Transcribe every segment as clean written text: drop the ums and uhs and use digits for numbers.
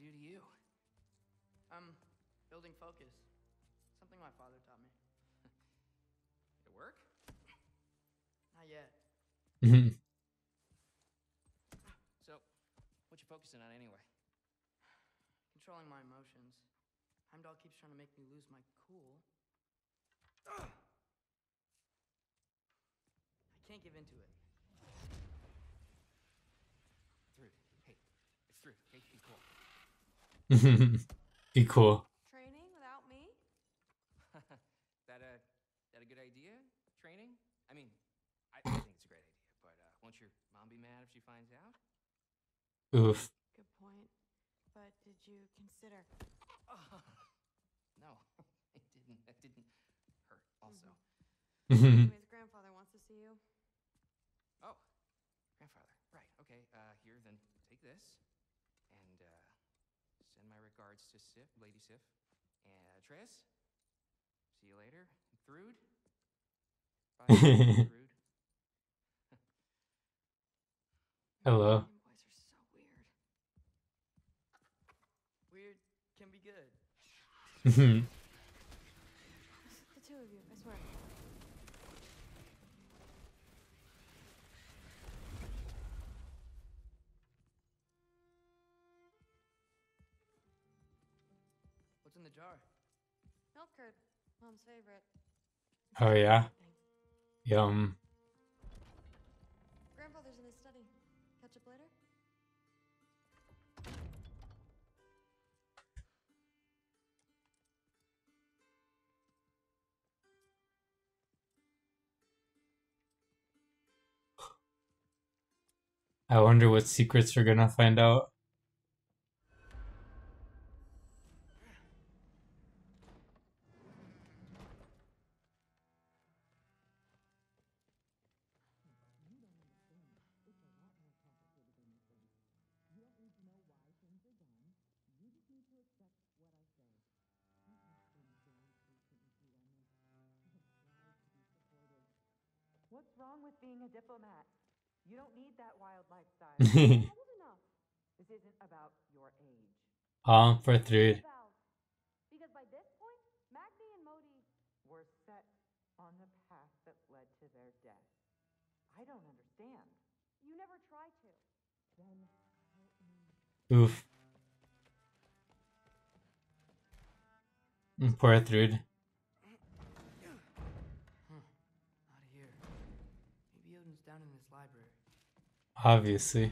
do to you? Building focus. Something my father taught me. Did it work? Not yet. Mhm. So, what you focusing on anyway? Controlling my emotions. Heimdall keeps trying to make me lose my cool. I can't give into it. Thrud, hey, it's Thrud. Hey, be cool. Be cool. Training without me? that a good idea? Training? I mean, I think it's a great idea, but won't your mom be mad if she finds out? Oof. Good point. But did you consider? No, it didn't. It didn't hurt. Also. Anyways, grandfather wants to see you. Oh, grandfather. Right. Okay. Here, then take this, and send my regards to Sif, Lady Sif, and Atreus. See you later, Thrud. Bye, Thrud. Hello. You boys are so weird. Weird can be good. Mhm. The two of you, I swear. What's in the jar? Milk curd, Mom's favorite. Oh yeah. Everything. Yum. Grandfather's in his study. Catch up later? I wonder what secrets we're gonna find out. What's wrong with being a diplomat? You don't need that wild lifestyle. You're old enough. This isn't about your age. For Thrud. Because by this point, Magni and Modi were set on the path that led to their death. I don't understand. You never tried to. Then help me. Oof. Poor Thrud. Not here. Maybe Odin's down in this library. Obviously.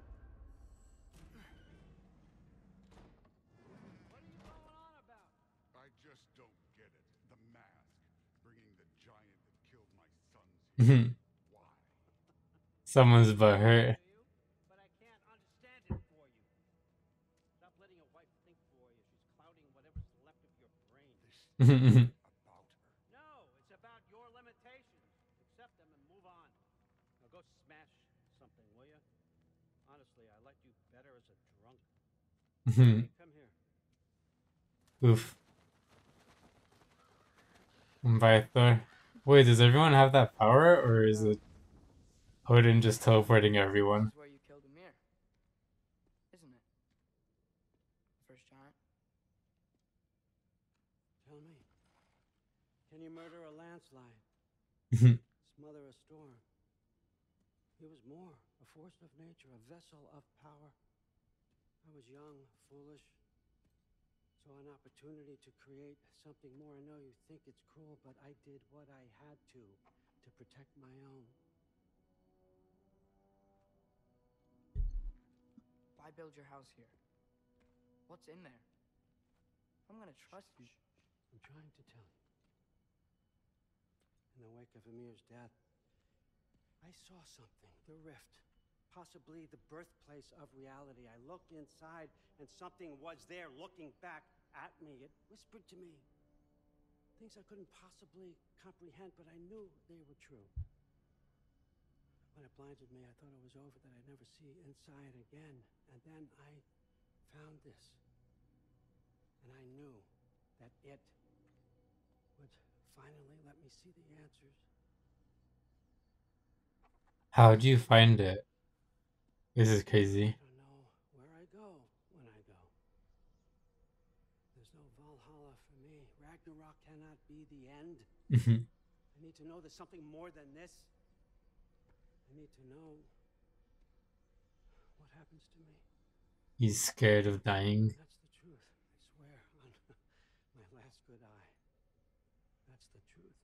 What are you going on about? I just don't get it. The mask. Bringing the giant that killed my sons here. Why? Someone's butthurt. But I can't understand it for you. Stop letting your wife think for you. She's clouding whatever's left of your brain. This about her. No, it's about your limitations. Accept them and move on. Now go smash something, will you? Honestly, I liked you better as a drunk. Hey, come here. Oof. By Thor. Wait, does everyone have that power, or is it Odin just teleporting everyone? This is where you killed Ymir, isn't it? First giant. Tell me, can you murder a landslide? Smother a storm? He was more, a force of nature, a vessel of power. I was young, foolish, saw an opportunity to create something more. I know you think it's cruel, but I did what I had to protect my own. Why build your house here? What's in there? I'm gonna trust you. I'm trying to tell you. In the wake of Ymir's death, I saw something, the rift, possibly the birthplace of reality. I looked inside, and something was there looking back at me. It whispered to me things I couldn't possibly comprehend, but I knew they were true. When it blinded me, I thought it was over, that I'd never see inside again. And then I found this, and I knew that it would finally let me see the answers. How'd you find it? This is crazy. I don't know where I go when I go. Mhm. I need to know there's something more than this. I need to know what happens to me. He's scared of dying. That's the truth, I swear, on my last good eye. That's the truth.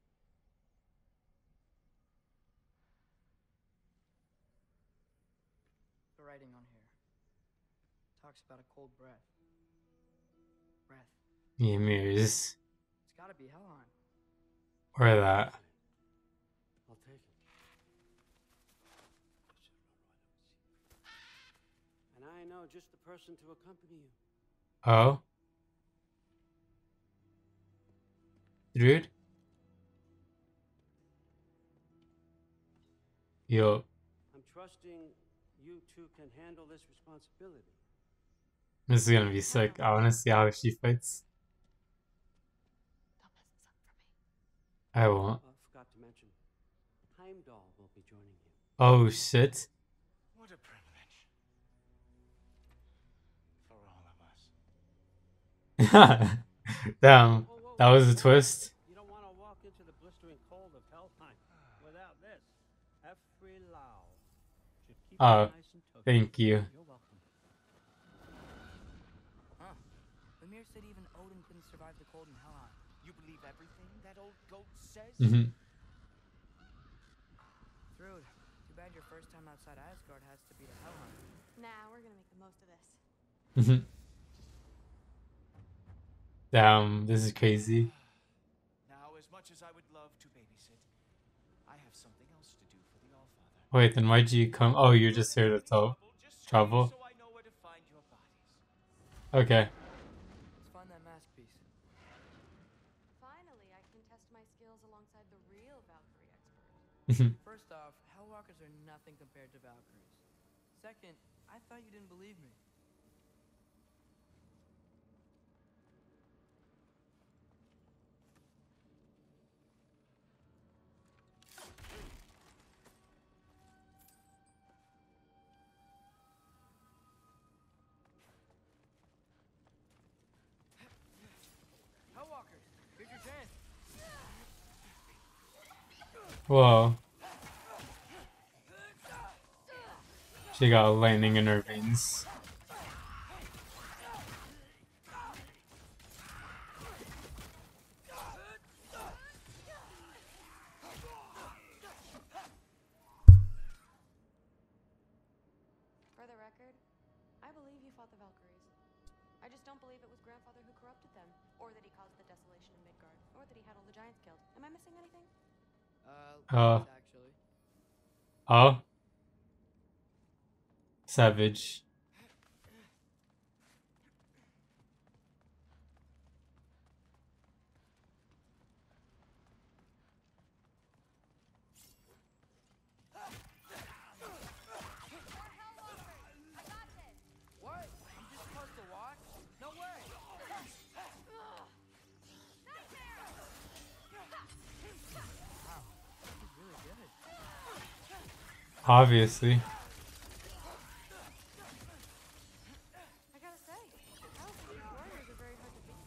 The writing on here talks about a cold breath. Breath. Ymir's. It's gotta be Helheim. Or that. I'll take it. And I know just the person to accompany you. Oh? Dude? Yo. I'm trusting you two can handle this responsibility. This is gonna be sick. I wanna see how she fights. Don't mess this up for me. I won't. Forgot to mention, Heimdall will be joining you. Oh shit. What a privilege. For all of us. Damn. That was a twist. You don't want to walk into the blistering cold of Helheim without this. Every Lau should keep you Oh, nice and toasty. thank you. You're welcome. Huh. Lemire said even Odin couldn't survive the cold in Helheim. You believe everything that old goat says? Mhm. Thrud, too bad your first time outside Asgard has to be to Helheim. Nah, we're gonna make the most of this. Mhm. Damn, this is crazy. Now, as much as I would love to babysit, I have something else to do for the Allfather. Wait, then why'd you come? Oh, you're just here to travel? So I know where to find your bodies. Okay. Let's find that mask piece. Finally, I can test my skills alongside the real Valkyrie expert. First off, Hellwalkers are nothing compared to Valkyries. Second, I thought you didn't believe me. Hellwalkers, here's your chance. Whoa. She got lightning in her veins. For the record, I believe you fought the Valkyries. I just don't believe it was Grandfather who corrupted them, or that he caused the desolation in Midgard, or that he had all the giants killed. Am I missing anything? Actually. Oh? Savage. What? I'm just supposed to watch? No way! Wow, this is really good. Obviously. I gotta say, I don't think these warriors are very hard to beat.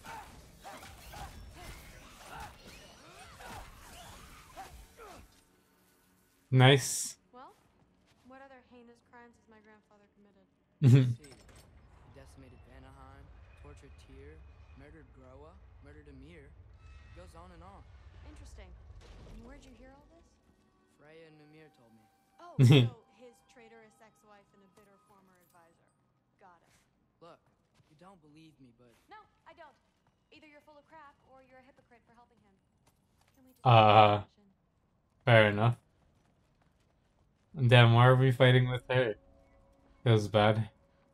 Nice. Well, what other heinous crimes has my grandfather committed? Mhm. See, he decimated Vanaheim, tortured Tyr, murdered Groa, murdered Ymir. It goes on and on. Interesting. And where'd you hear all this? Freya and Mimir told me. Oh, so his traitorous ex-wife and a bitter former advisor. Got it. Look, you don't believe me, but No, I don't. Either you're full of crap or you're a hypocrite for helping him. Can we just have a discussion? Fair enough. Damn, why are we fighting with her? Feels bad.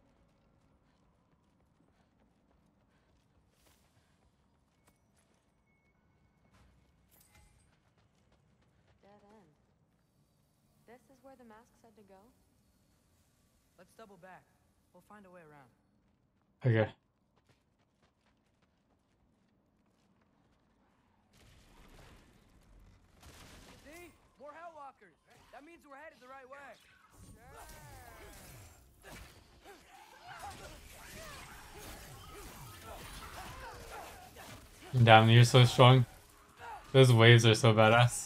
Dead end. This is where the mask said to go? let's double back. We'll find a way around. Okay. See? More Hellwalkers! That means we're headed the right way. Damn, you're so strong. Those waves are so badass.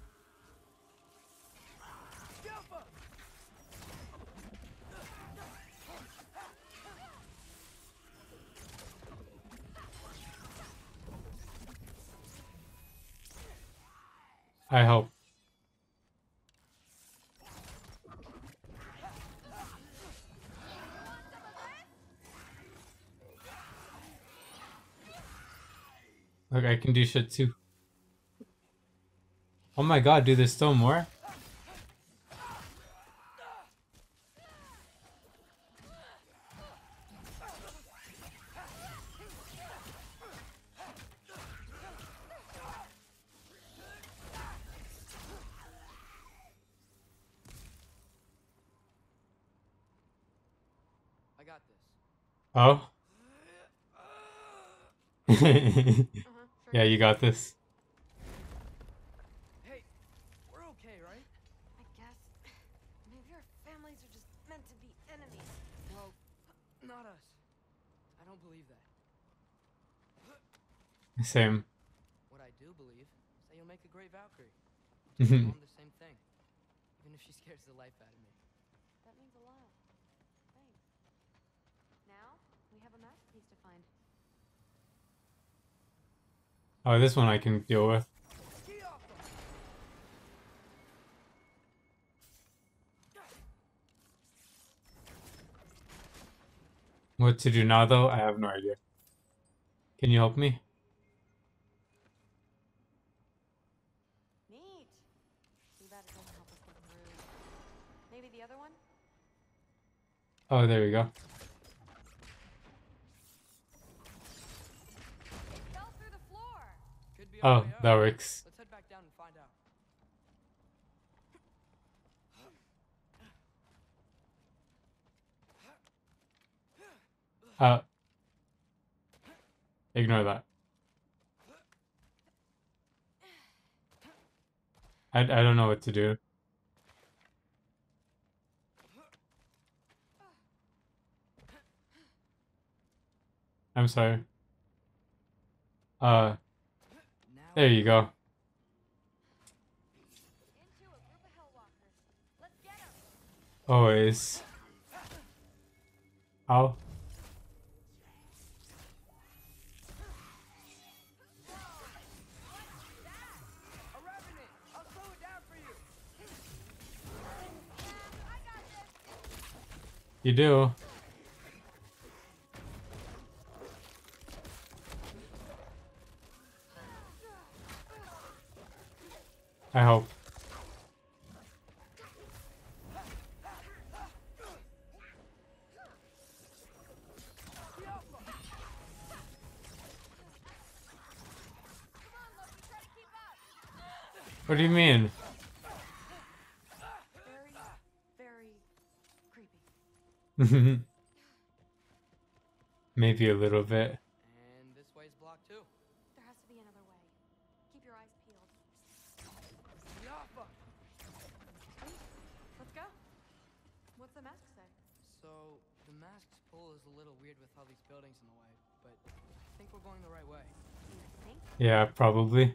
I hope. Look, I can do shit too. Oh my god, dude, there's still more? I got this. Oh? Sure. Yeah, you got this. Hey, we're okay, right? I guess. Maybe our families are just meant to be enemies. Well, not us. I don't believe that. Same. What I do believe is that you'll make a great Valkyrie. I'll tell my mom the same thing, even if she scares the life out of me. That means a lot. Thanks. Now, we have a masterpiece to find. Oh, this one I can deal with. What to do now, though? I have no idea. Can you help me? Neat. Too bad it doesn't help us get through. Maybe the other one? Oh, there we go. It fell through the floor. Could be on Oh, the way up. that works. Let's head back down and find out. Ignore that. I don't know what to do. I'm sorry. Now There you go. Into a group of Hellwalkers. Let's get them. Always. Ow. a revenant. I'll slow it down for you. I got this. You do. I hope. What do you mean? Very, very creepy. Maybe a little bit. And this way's blocked too. There has to be another way. Keep your eyes peeled. Yaffa. Sweet. Let's go. What's the mask say? So the mask's pull is a little weird with all these buildings in the way, but I think we're going the right way. You think? Yeah, probably.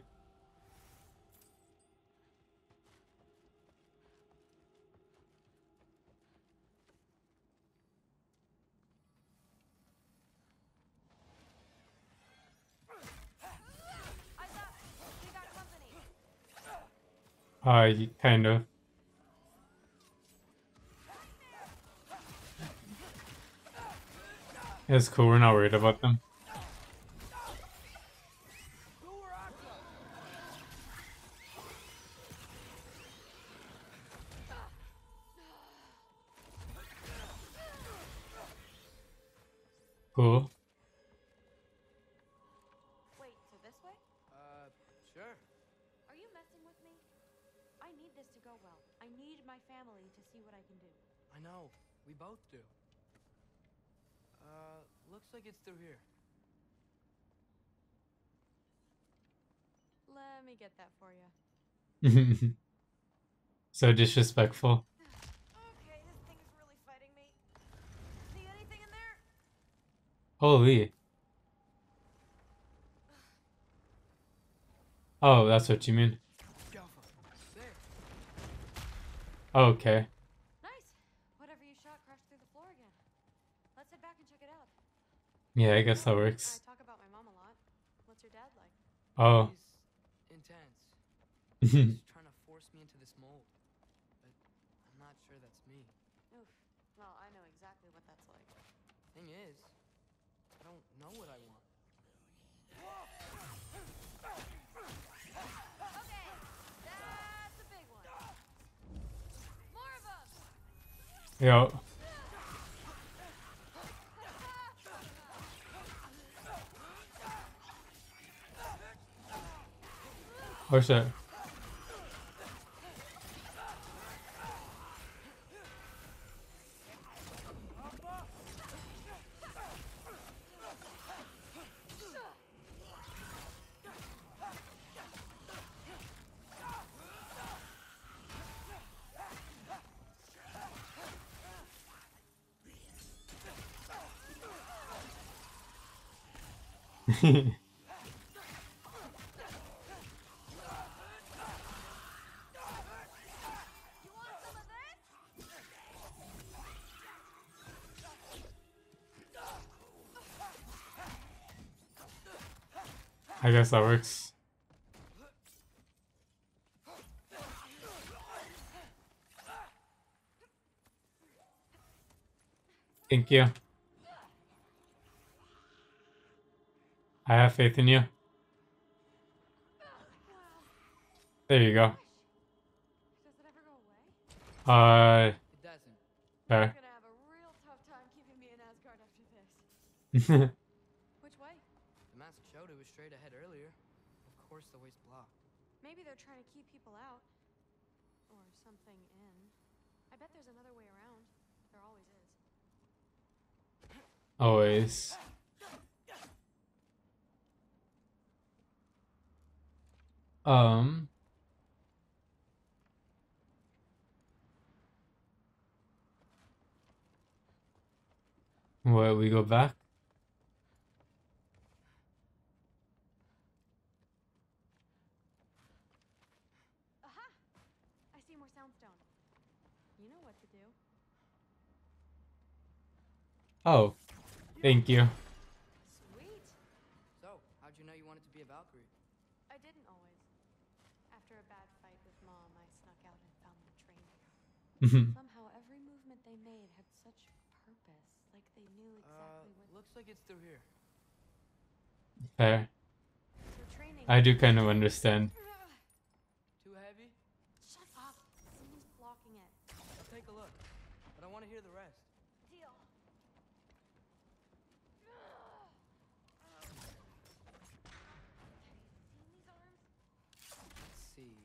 Eyes up. We got company. Kind of. It's cool, we're not worried about them. Cool. Wait, so this way? Sure. Are you messing with me? I need this to go well. I need my family to see what I can do. I know. We both do. Looks like it's through here. Let me get that for you. So disrespectful. Okay, this thing is really fighting me. See anything in there? Holy. Oh, that's what you mean. There. Okay. Nice. Whatever you shot crashed through the floor again. Let's head back and check it out. Yeah, I guess that I works. talk about my mom a lot. What's your dad like? Oh. He's intense. He's trying to force me into this mold. But I'm not sure that's me. Oof. Well, I know exactly what that's like. Thing is, I don't know what I want. Okay, that's a big one. More of them. Yo. Oh shit. I guess that works. Thank you. I have faith in you. There you go. Does it ever go away? It doesn't. You're There. gonna have a real tough time keeping me in Asgard after this. Which way? The mask showed it was straight ahead earlier. Of course the way's blocked. Maybe they're trying to keep people out. Or something in. I bet there's another way around. There always is. Always. What, we go back? Aha! I see more soundstone. You know what to do. Oh, thank you. Sweet! So, how'd you know you wanted to be a Valkyrie? I didn't always. After a bad fight with Mom, I snuck out and found them training. Somehow every movement they made had such purpose, like they knew exactly what Looks like it's through here. Fair. they're training. I do kind of understand. Too heavy? Shut up! Someone's blocking it. I'll take a look. But I want to hear the rest. Deal. Seen these arms? Let's see.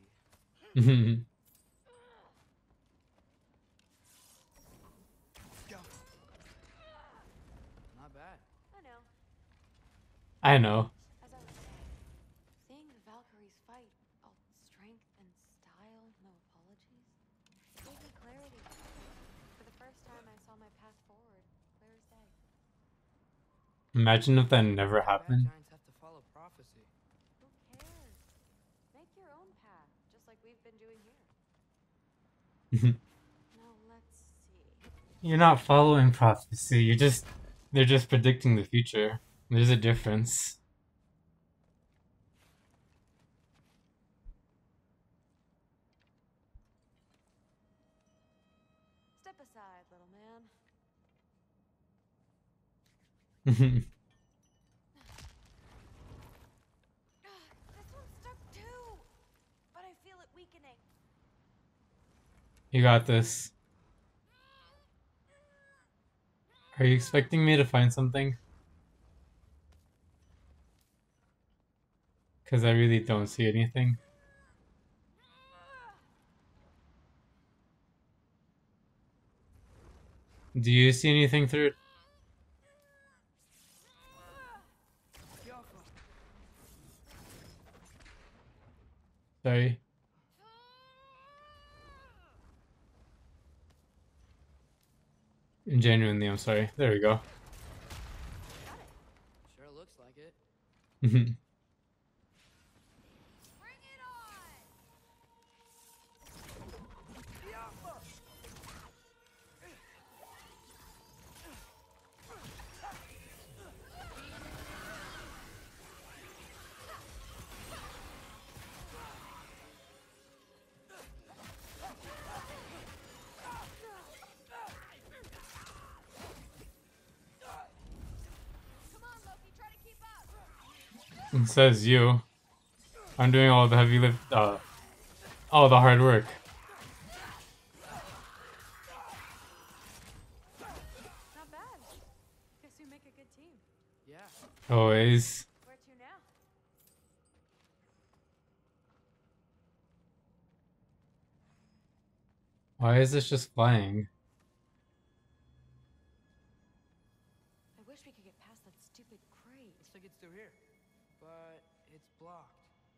Not bad. I know. I know. As I was saying, seeing the Valkyries fight, all strength and style, no apologies, gave me clarity. For the first time, I saw my path forward, clear as day. Imagine if that never Bad happened. giants have to follow prophecy. Who cares? Make your own path, just like we've been doing here. Now let's see. You're not following prophecy. They're just predicting the future. There's a difference. Step aside, little man. This one's stuck too, but I feel it weakening. You got this. Are you expecting me to find something? Because I really don't see anything. Do you see anything through it? Sorry. Genuinely, I'm sorry. There we go. Sure looks like it. Bring It says you. I'm doing all the heavy lift, all the hard work. Not bad. Guess we make a good team. Yeah. Always. Where to now? Why is this just flying? I wish we could get past that stupid crate. Looks like it's through here. But it's blocked.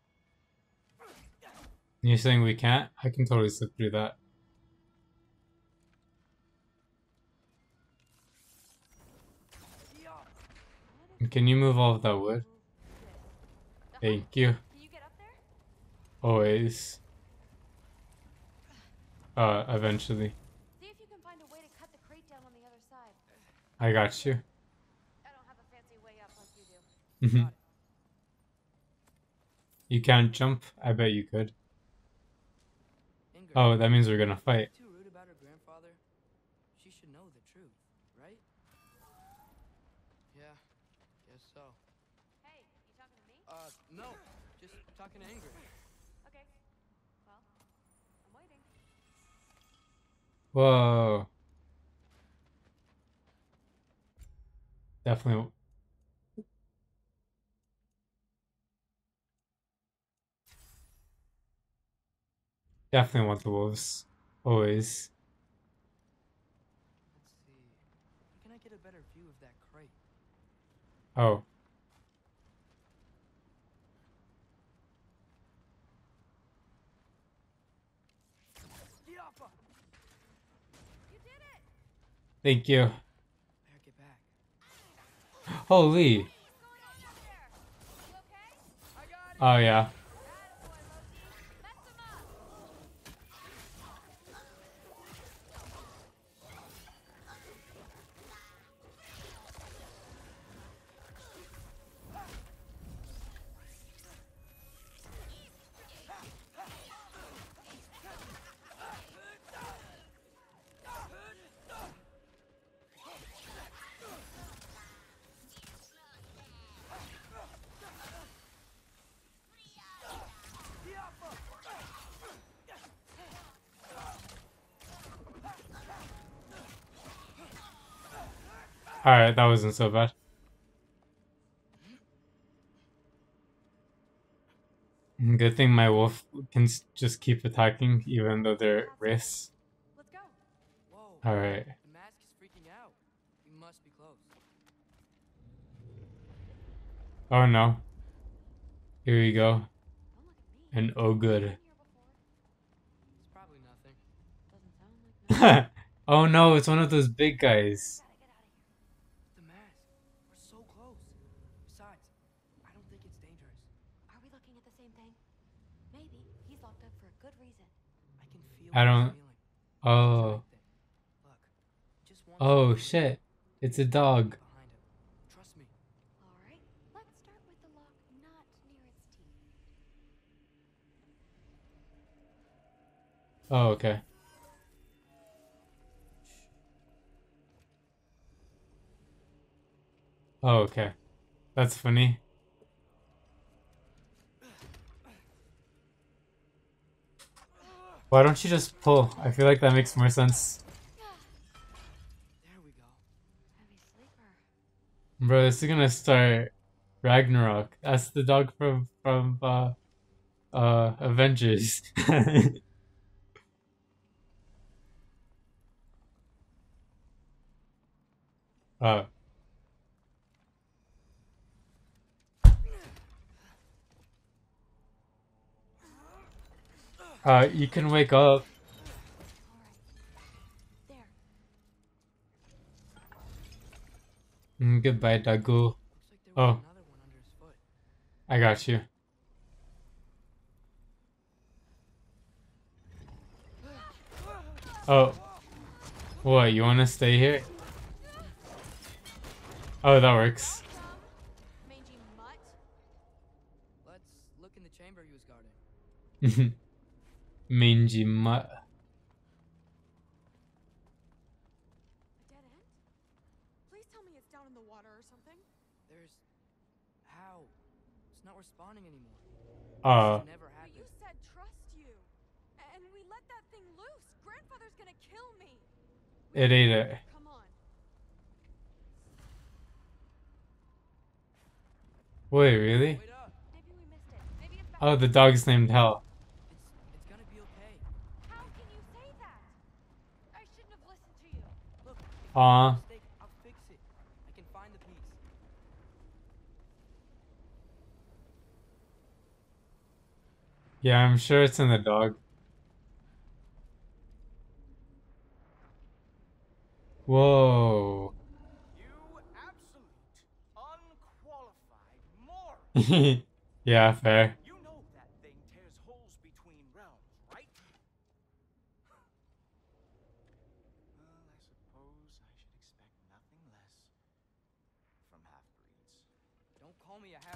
You're saying we can't? I can totally slip through that. Can you move all of that wood? Thank you. Can you get up there? Always. Eventually. See if you can find a way to cut the crate down on the other side. I got you. I don't have a fancy way up like you do. Mhm. You can't jump? I bet you could. Ingrid, Oh, that means we're gonna fight. too rude about her grandfather. She should know the truth, right? Yeah, guess so. Hey, you talking to me? No, just talking to Ingrid. Okay. Well, I'm waiting. Whoa. Definitely. Definitely want the wolves. Always. Let's see. Where can I get a better view of that crate? Oh. Diapa! You did it! Thank you. Better get back. Holy. What's going on out there? You okay? I got it! Oh, yeah. Attaboy, Loki. Mess him up! Alright, that wasn't so bad. Good thing my wolf can just keep attacking even though they're wrists. Let's go. Whoa. Alright. The mask is freaking out. We must be close. Oh no. Here we go. Don't look at me. And oh good. Been here before. It's probably nothing. Doesn't sound like nothing. Oh no, it's one of those big guys. Gotta get out of here. The mask. We're so close. Besides, I don't think it's dangerous. Are we looking at the same thing? Maybe. He's locked up for a good reason. I can feel I what don't- he's feeling. Oh. Look, just one Oh second. shit. It's a dog. Behind him. Trust me. Alright, let's start with the lock not near its teeth. Oh, okay. Oh, okay. That's funny. Why don't you just pull? I feel like that makes more sense. There we go. Heavy sleeper. Bro, this is gonna start Ragnarok. That's the dog from Avengers. uh you can wake up. Alright. There. Goodbye, Dagu. Looks like there was Oh. another one under his foot. I got you. Oh. What, you wanna stay here? Oh, that works. Mangy mutt. Let's look in the chamber he was guarding. Mangy mutt. A dead end? Please tell me it's down in the water or something. There's... How? not responding anymore. Oh. This never But happened. you said trust you. And we let that thing loose. Grandfather's gonna kill me. It ate it. Come on. Wait, really? Wait up. Maybe we missed it. Maybe it's back. Oh, the dog's named Hell. It's gonna be okay. How can you say that? I shouldn't have listened to you. Look, if it's Aw. a mistake, I'll fix it. I can find the piece. Yeah, I'm sure it's in the dog. Whoa. You absolute, unqualified moron. Yeah, fair. You know that thing tears holes between realms, right? Well, I suppose I should expect nothing less from half-breeds. Don't call me a half.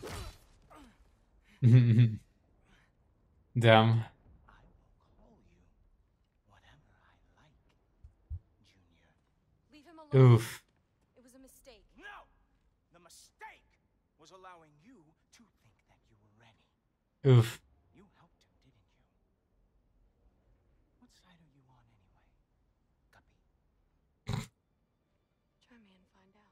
Damn. I will call you whatever I like, Junior. Leave him alone. Oof. It was a mistake. No! The mistake was allowing you to think that you were ready. Oof. You helped him, didn't you? What side are you on anyway, Guppy? Try me and find out.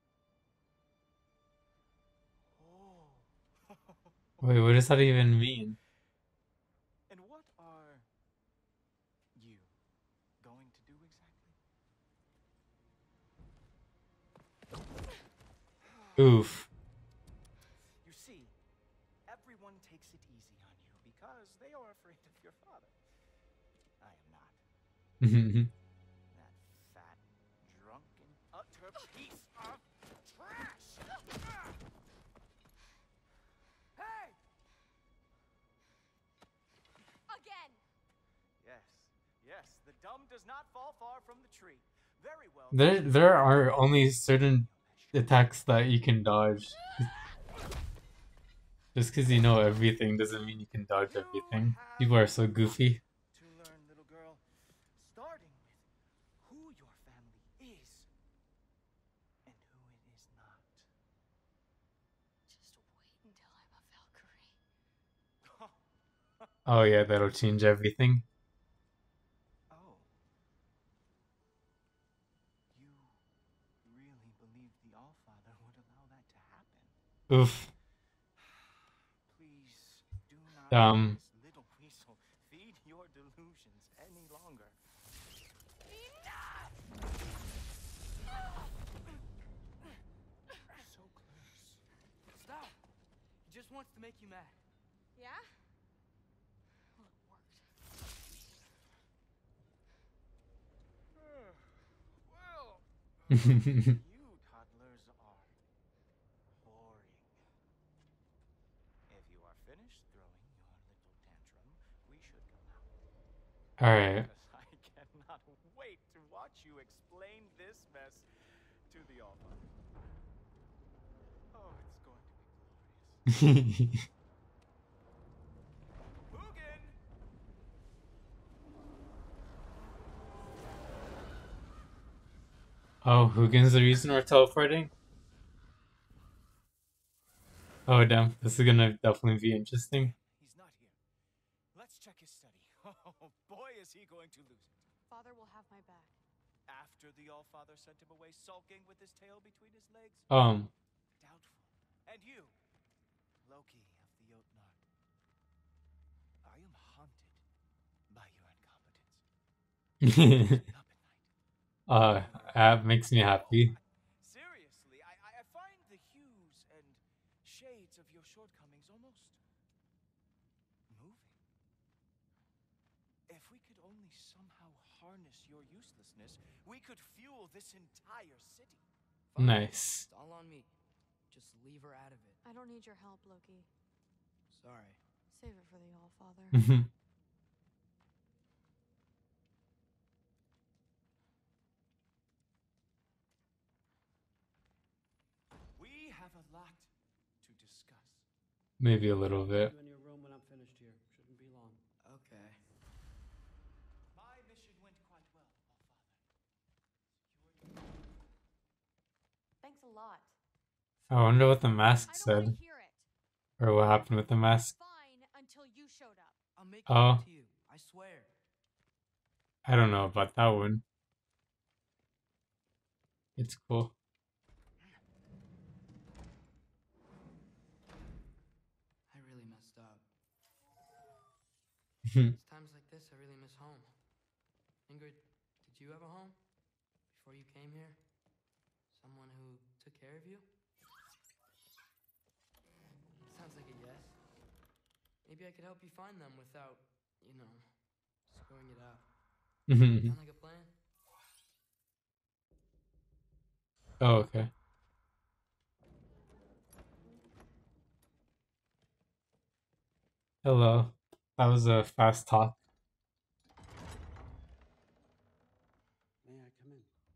Oh. Wait, what does that even mean? And what are you going to do exactly? Oof. You see, everyone takes it easy on you because they are afraid of your father. I am not. That fat, drunken, utter piece of trash! Hey! Again! Yes, the dumb does not fall far from the tree. Very well. There are only certain attacks that you can dodge. Just because you know everything doesn't mean you can dodge everything. People are so goofy. To learn, little girl, starting with who your family is and who it is not. Just wait until I'm a Valkyrie. Oh yeah, that'll change everything. Oh. You really believe the Allfather would allow that to happen? Oof. Please do not let this little weasel feed your delusions any longer. So close. Stop. He just wants to make you mad. Yeah? Well, it worked. Well, you toddlers are boring. If you are finished throwing your little tantrum, we should go now. Alright. Because I cannot wait to watch you explain this mess to the Allfather. Oh, it's going to be glorious. Hugin! Oh, Hugin's the reason we're teleporting? Oh damn, this is gonna definitely be interesting. He's not here. Let's check his study. Oh, boy, is he going to lose it. Father will have my back. After the Allfather sent him away sulking with his tail between his legs? Doubtful. And you, Loki of the Jotnar. I am haunted by your incompetence. Stay up at night. That makes me happy. Seriously, I find the hues and shades of your shortcomings almost moving. If we could only somehow harness your uselessness, we could fuel this entire city. Fine. Nice. It's all on me. Just leave her out of it. I don't need your help, Loki. Sorry. Save it for the Allfather. We have a lot to discuss. Maybe a little bit. You in your room when I'm finished here. Shouldn't be long. Okay. My mission went quite well, Thanks a lot. I wonder what the mask I don't said. want to hear it. Or what happened with the mask? Fine until you showed up. I'll make it Oh. up to you. I swear. I don't know about that one. It's cool. I really messed up. It's times like this I really miss home. Ingrid, did you have a home before you came here? Someone who took care of you? Sounds like a yes. Maybe I could help you find them without, you know, screwing it up. Sound like a plan? Oh, okay. Hello. That was a fast talk. May I come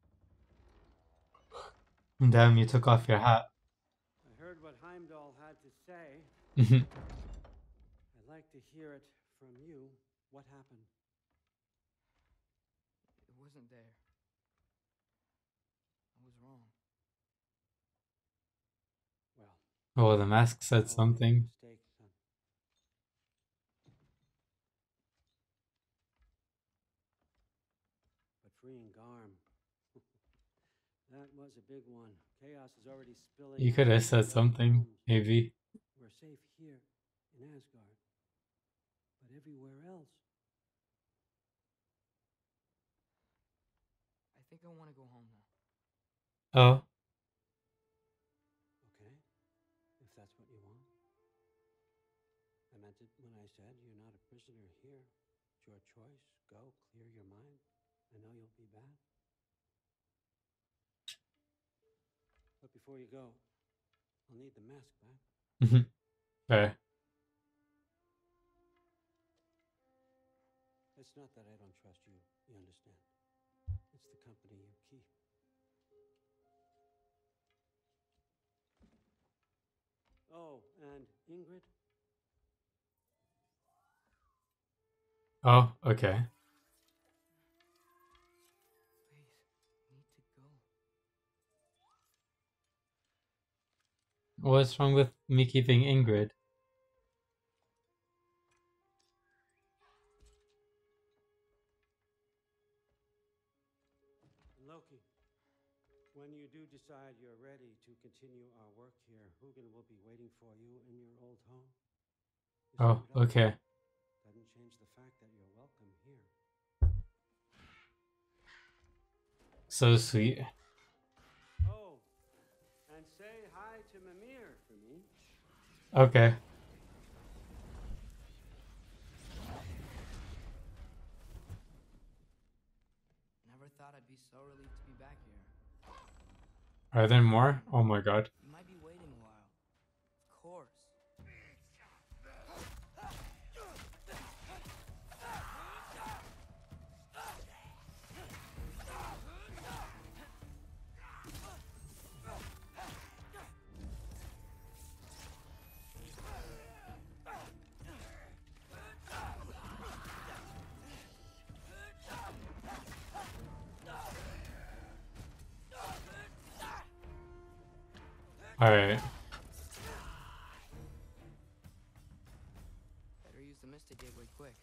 in? Damn, you took off your hat. I heard what Heimdall had to say. Mhm. I'd like to hear it from you. What happened? It wasn't there. I was wrong. Well, Oh, the mask said all made something. mistakes, son. But freeing Garm, that was a big one. Chaos is already spilling. You could out have into said the something, realms. maybe. We're safe here in Asgard, but everywhere else. I think I want to go home now. Oh, Okay, if that's what you want. I meant it when I said you're not a prisoner here. It's your choice. Go, clear your mind. I know you'll be back. But before you go, I'll need the mask back. fair. It's not that I don't trust you, you understand. It's the company you keep. Oh, and Ingrid? Oh, okay. Please, I need to go. What's wrong with me keeping Ingrid? Loki, when you do decide you're ready to continue our work here, Hugin will be waiting for you in your old home. You Oh, screwed up. okay. Doesn't change the fact that you're welcome here. So sweet. Oh, and say hi to Mimir for me. Okay. Never thought I'd be so relieved to be back here. Are there more? Oh my god. You might be waiting a while. Of course. Alright. Better use the Mystic Gateway quick.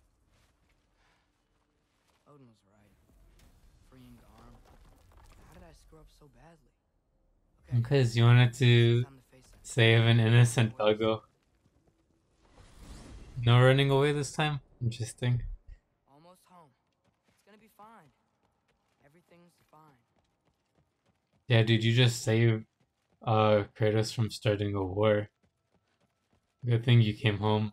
Odin was right. Freeing Garm. How did I screw up so badly? Okay. Because you wanted to Time to face it. save an innocent doggo. No running away this time? Interesting. Almost home. It's gonna be fine. Everything's fine. Yeah, dude, you just saved Kratos from starting a war. Good thing you came home.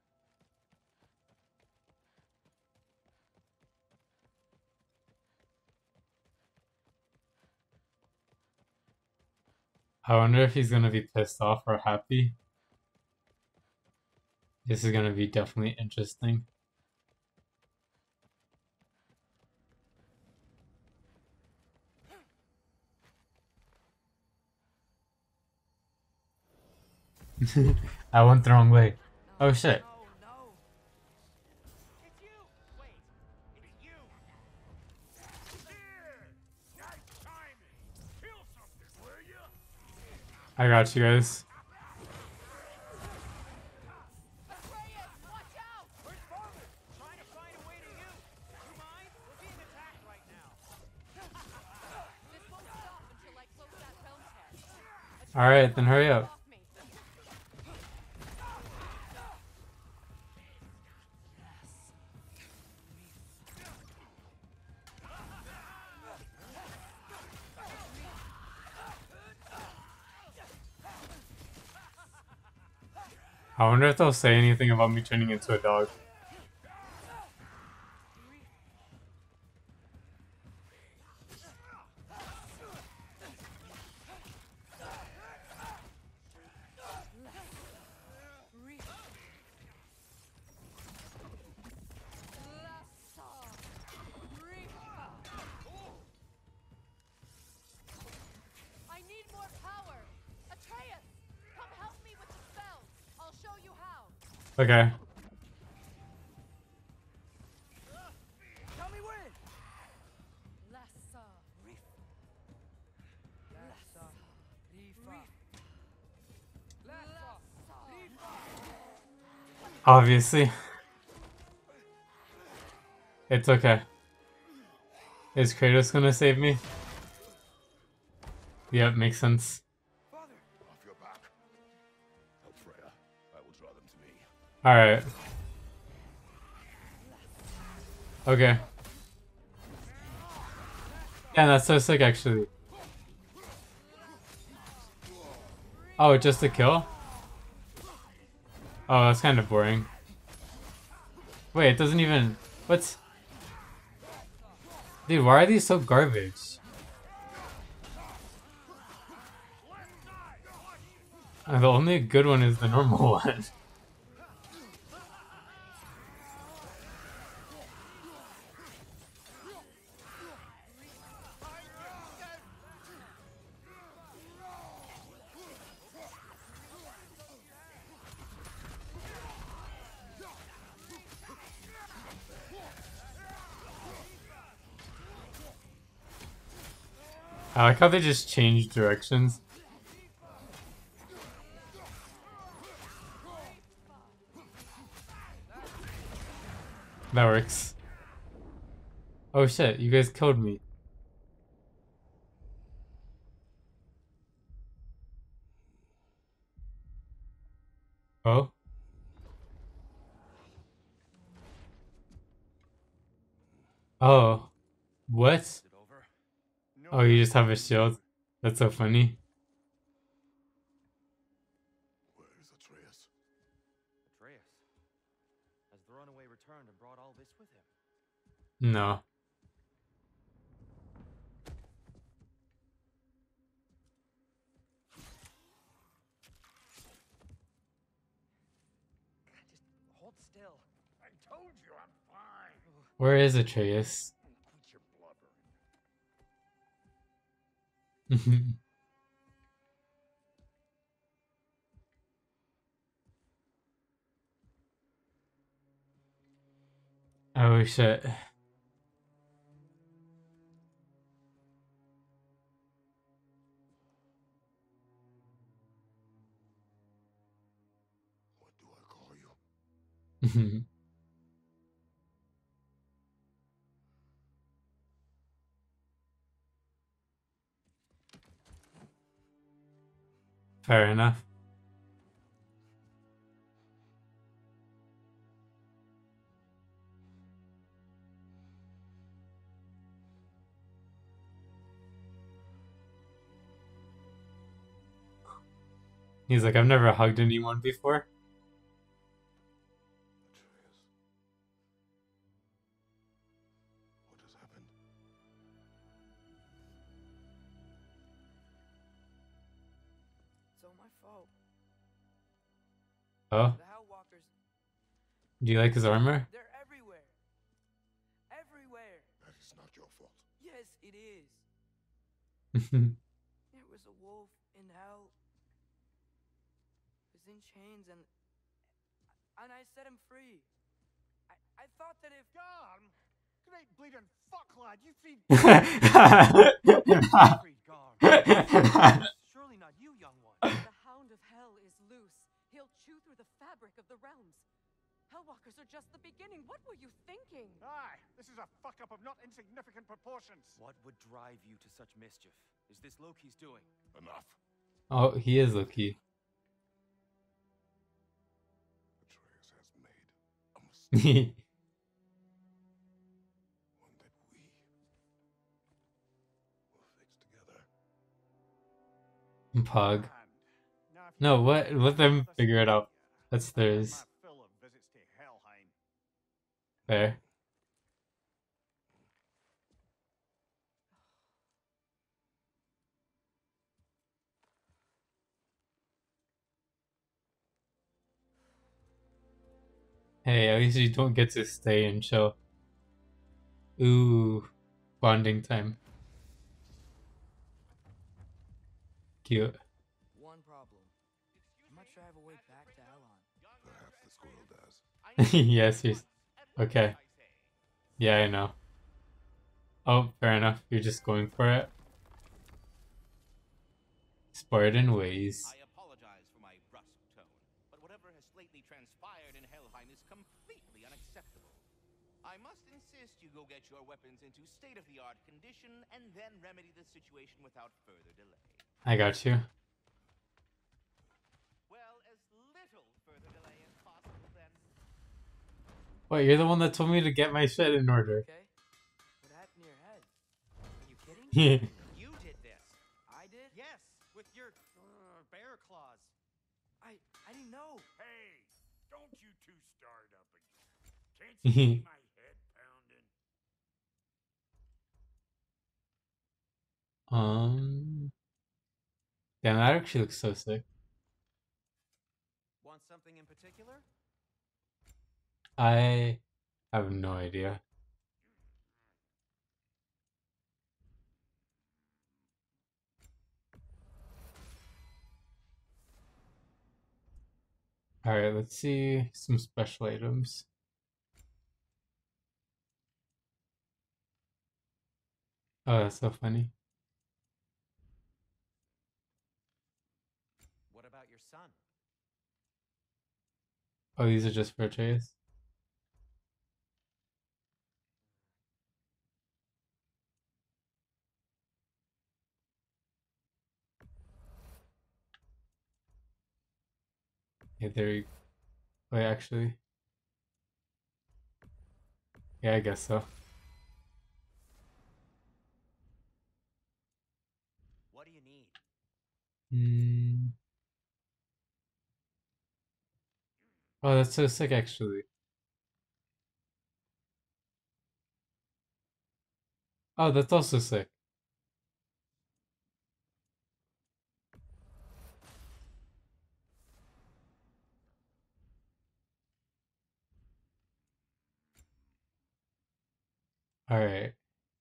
I wonder if he's gonna be pissed off or happy. This is gonna be definitely interesting. I went the wrong way. Oh shit. No, no. It's you! Wait, it's you! Here! Nice timing! Kill something, will you? I got you guys. Alright, then hurry up. Off me. I wonder if they'll say anything about me turning into a dog. I need more power. Atreus, come help me with the spells. I'll show you how. Okay. Tell me when. Lassa. Obviously. It's okay. Is Kratos gonna save me? Yep, makes sense. Off your back. Help Freya. I will draw them to me. Alright. Okay. Yeah, that's so sick actually. Oh, just a kill? Oh, that's kind of boring. Wait, it doesn't even... What's... Dude, why are these so garbage? The only good one is the normal one. I like how they just changed directions. That works. Oh shit, you guys killed me. Oh? Oh. What? Is it over? No. Oh, you just have a shield? That's so funny. Where is Atreus? Atreus. Has the runaway returned and brought all this with him? No. Just hold still. I told you I'm fine. Where is Atreus? Quit your blubbering. Oh shit. What do I call you? Fair enough. He's like, I've never hugged anyone before. Atreus. What has happened? It's all my fault. Oh? The Hellwalkers, Do you like his armor? they're everywhere. Everywhere. That is not your fault. Yes, it is. There was a wolf in hell. He was in chains and I set him free. I thought that if Garm? Great bleeding fuck, lad. You feed free Garm. Surely not you, young one. The hound of hell is loose. He'll chew through the fabric of the realms. Hellwalkers are just the beginning. What were you thinking? Aye, this is a fuck up of not insignificant proportions. What would drive you to such mischief? Is this Loki's doing? Enough. Oh, he is Loki. Atreus has made a mistake. One that we will fix together. Pog. And now, if you No, don't what? mind, Let them let's figure it go out. together. That's I've had theirs. my fill of visits to Helheim. Fair. Hey, at least you don't get to stay and chill. Ooh, bonding time. Cute. One problem. I'm not sure I have a way back to Alon. Perhaps the squirrel does. Yes, yes. Okay. Yeah, I know. Oh, fair enough. You're just going for it. Spartan ways. I apologize for my brusque tone, but whatever has lately transpired in Helheim is completely unacceptable. I must insist you go get your weapons into state-of-the-art condition and then remedy the situation without further delay. I got you. Well, as little further delay as possible, then. What, you're the one that told me to get my shit in order. Okay? What happened to your head? Are you kidding? Yeah. You did this. I did? Yes, with your bear claws. I didn't know. Hey, don't you two start up again. Can't you see my head pounding? Damn, that actually looks so sick. Want something in particular? I have no idea. Alright, let's see some special items. Oh, that's so funny. What about your son? Oh, these are just for Atreus? Yeah, there you... Wait, actually... Yeah, I guess so. What do you need? Oh, that's so sick, actually. Oh, that's also sick. Alright.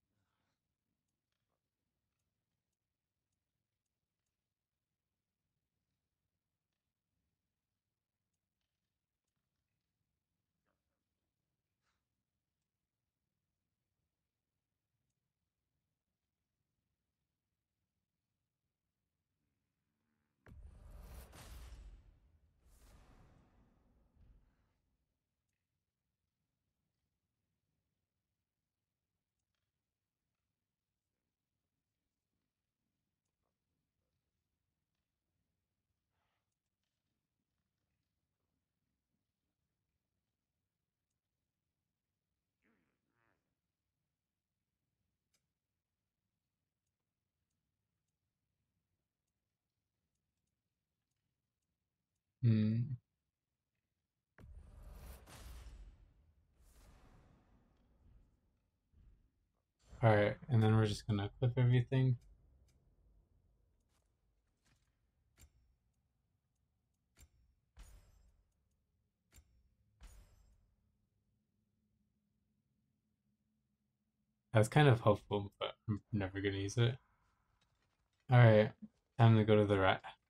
Alright, and then we're just gonna equip everything. That's kind of helpful, but I'm never gonna use it. Alright, time to go to the rat.